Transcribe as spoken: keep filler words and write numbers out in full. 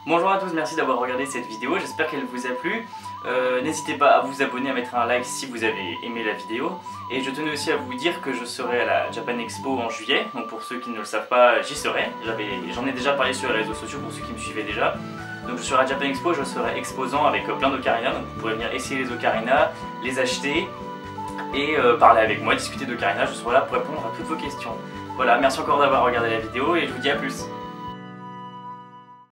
Bonjour à tous, merci d'avoir regardé cette vidéo, j'espère qu'elle vous a plu. Euh, N'hésitez pas à vous abonner, à mettre un like si vous avez aimé la vidéo. Et je tenais aussi à vous dire que je serai à la Japan Expo en juillet. Donc pour ceux qui ne le savent pas, j'y serai. J'en ai déjà parlé sur les réseaux sociaux pour ceux qui me suivaient déjà. Donc je serai à Japan Expo, je serai exposant avec plein d'Ocarina. Donc vous pourrez venir essayer les Ocarina, les acheter et euh, parler avec moi, discuter d'Ocarina. Je serai là pour répondre à toutes vos questions. Voilà, merci encore d'avoir regardé la vidéo et je vous dis à plus.